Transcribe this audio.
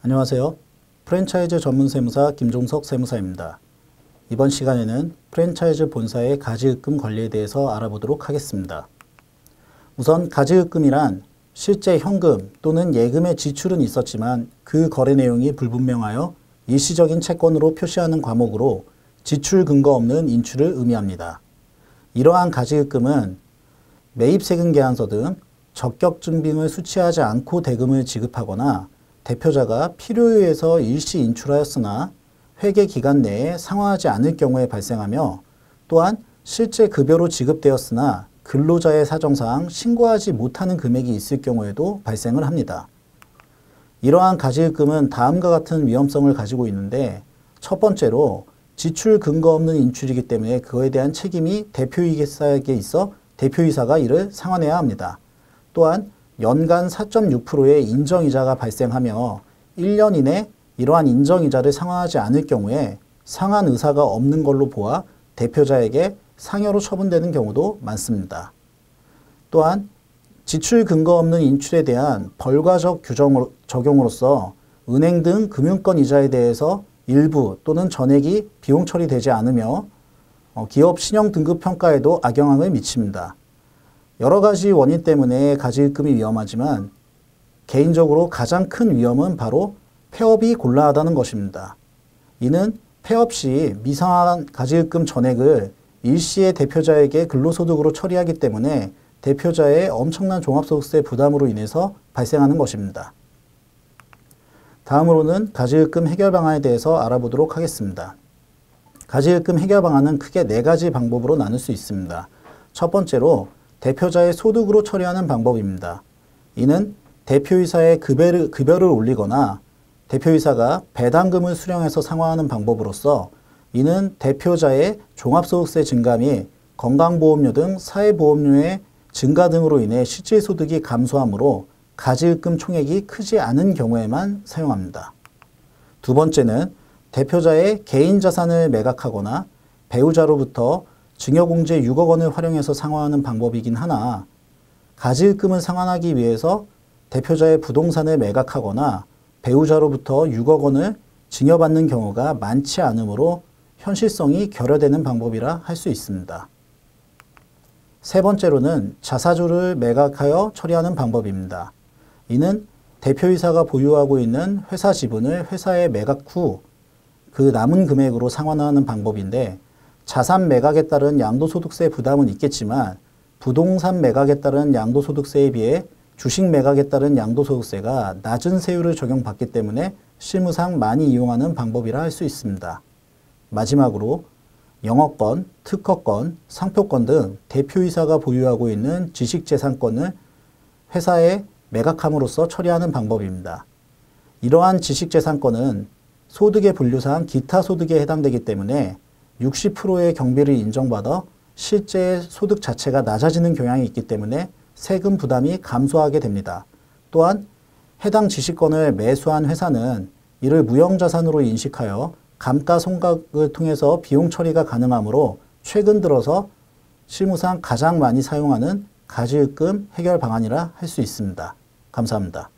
안녕하세요. 프랜차이즈 전문 세무사 김종석 세무사입니다. 이번 시간에는 프랜차이즈 본사의 가지입금 관리에 대해서 알아보도록 하겠습니다. 우선 가지입금이란 실제 현금 또는 예금의 지출은 있었지만 그 거래 내용이 불분명하여 일시적인 채권으로 표시하는 과목으로 지출 근거 없는 인출을 의미합니다. 이러한 가지입금은 매입세금 계약서 등 적격 증빙을 수취하지 않고 대금을 지급하거나 대표자가 필요에 의해서 일시 인출하였으나 회계 기간 내에 상환하지 않을 경우에 발생하며 또한 실제 급여로 지급되었으나 근로자의 사정상 신고하지 못하는 금액이 있을 경우에도 발생을 합니다. 이러한 가지입금은 다음과 같은 위험성을 가지고 있는데 첫 번째로 지출 근거 없는 인출이기 때문에 그에 대한 책임이 대표이사에게 있어 대표이사가 이를 상환해야 합니다. 또한 연간 4.6%의 인정이자가 발생하며 1년 이내 이러한 인정이자를 상환하지 않을 경우에 상환 의사가 없는 걸로 보아 대표자에게 상여로 처분되는 경우도 많습니다. 또한 지출 근거 없는 인출에 대한 벌과적 적용으로서 은행 등 금융권 이자에 대해서 일부 또는 전액이 비용 처리되지 않으며 기업 신용 등급 평가에도 악영향을 미칩니다. 여러 가지 원인 때문에 가지입금이 위험하지만 개인적으로 가장 큰 위험은 바로 폐업이 곤란하다는 것입니다. 이는 폐업 시 미상한 가지입금 전액을 일시에 대표자에게 근로소득으로 처리하기 때문에 대표자의 엄청난 종합소득세 부담으로 인해서 발생하는 것입니다. 다음으로는 가지입금 해결 방안에 대해서 알아보도록 하겠습니다. 가지입금 해결 방안은 크게 4가지 방법으로 나눌 수 있습니다. 첫 번째로 대표자의 소득으로 처리하는 방법입니다. 이는 대표이사의 급여를 올리거나 대표이사가 배당금을 수령해서 상환하는 방법으로서 이는 대표자의 종합소득세 증가 및 건강보험료 등 사회보험료의 증가 등으로 인해 실질소득이 감소하므로 가지입금 총액이 크지 않은 경우에만 사용합니다. 두 번째는 대표자의 개인자산을 매각하거나 배우자로부터 증여공제 6억 원을 활용해서 상환하는 방법이긴 하나 가지입금을 상환하기 위해서 대표자의 부동산을 매각하거나 배우자로부터 6억 원을 증여받는 경우가 많지 않으므로 현실성이 결여되는 방법이라 할 수 있습니다. 세 번째로는 자사주를 매각하여 처리하는 방법입니다. 이는 대표이사가 보유하고 있는 회사 지분을 회사에 매각 후 그 남은 금액으로 상환하는 방법인데 자산 매각에 따른 양도소득세 부담은 있겠지만 부동산 매각에 따른 양도소득세에 비해 주식 매각에 따른 양도소득세가 낮은 세율을 적용받기 때문에 실무상 많이 이용하는 방법이라 할 수 있습니다. 마지막으로 영업권, 특허권, 상표권 등 대표이사가 보유하고 있는 지식재산권을 회사에 매각함으로써 처리하는 방법입니다. 이러한 지식재산권은 소득의 분류상 기타 소득에 해당되기 때문에 60%의 경비를 인정받아 실제 소득 자체가 낮아지는 경향이 있기 때문에 세금 부담이 감소하게 됩니다. 또한 해당 지식권을 매수한 회사는 이를 무형자산으로 인식하여 감가손각을 통해서 비용 처리가 가능하므로 최근 들어서 실무상 가장 많이 사용하는 가지입금 해결 방안이라 할 수 있습니다. 감사합니다.